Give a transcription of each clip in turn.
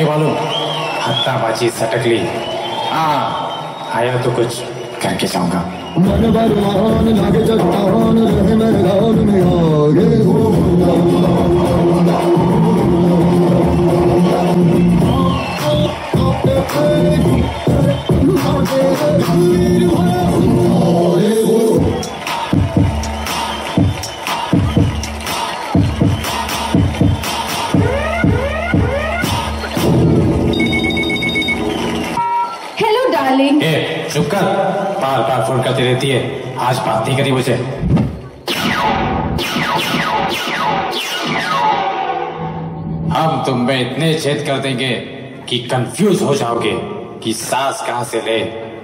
मालूम, हत्ताबाजी सटक ली। हाँ, आया तो कुछ करके जाऊंगा। मन भगवान लागे चट्टान रहे मेरे गान में आगे हेलो डार्लिंग। चुप कर, बार बार फोन करती रहती है, आज बात नहीं करी मुझे। हम तुम में इतने छेद कर देंगे कि कंफ्यूज हो जाओगे कि सांस कहां से ले।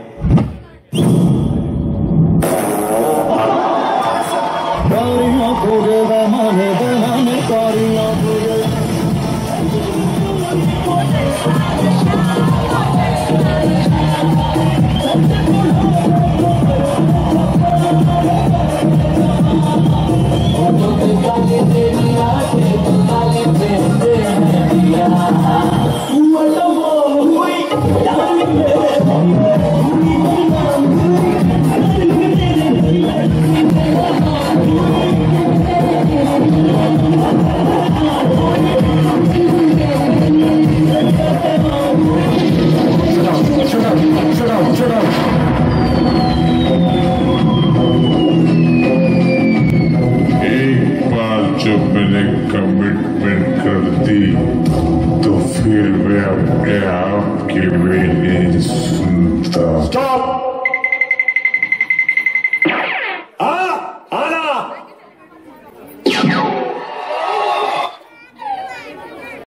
जब मैंने कमिटमेंट कर दी तो फिर मैं अपने आप की भी नहीं सुनता। स्टॉप।